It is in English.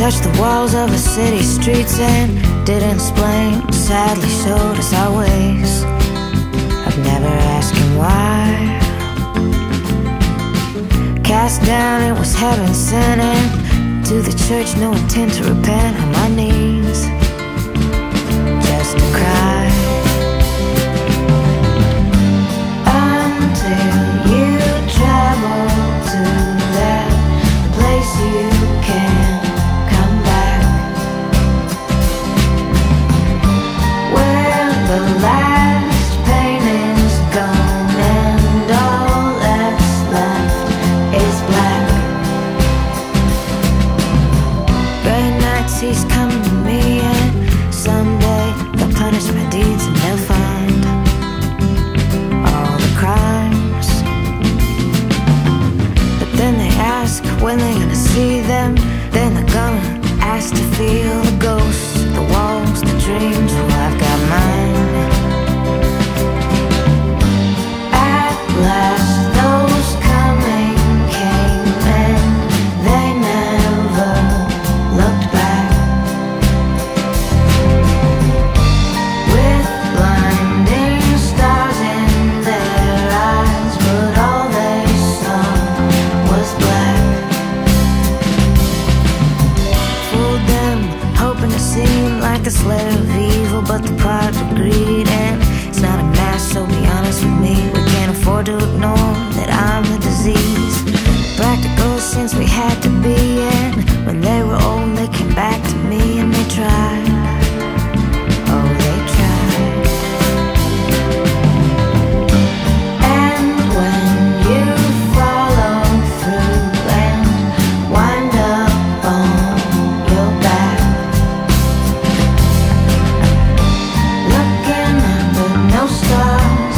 touched the walls of the city streets and didn't explain, sadly showed us our ways. I've never asked him why. Cast down, it was heaven sent, and to the church, no intent to repent. On my knees, just to cry. Until you travel to that place you can't come back, where the last pain is gone and all that's left is black. Gray nights he's coming to me, and someday they'll punish my deeds and they'll find all the crimes. But then they ask when they're gonna see them. Then they're gonna ask to feel the ghosts, the walls, the dreams. Well, I've got mine. At last those coming came, and they never looked back. With blinding stars in their eyes, but all they saw was black. Fooled them, hoping to seem like the slayer of evil, but the product of greed. And it's not a mask, so be honest with me. We can't afford to ignore that I'm the disease. Practical since we had to be, and when they were old they came back to me and they tried. Oh, they tried. And when you follow through and wind up on your back, looking up but no stars,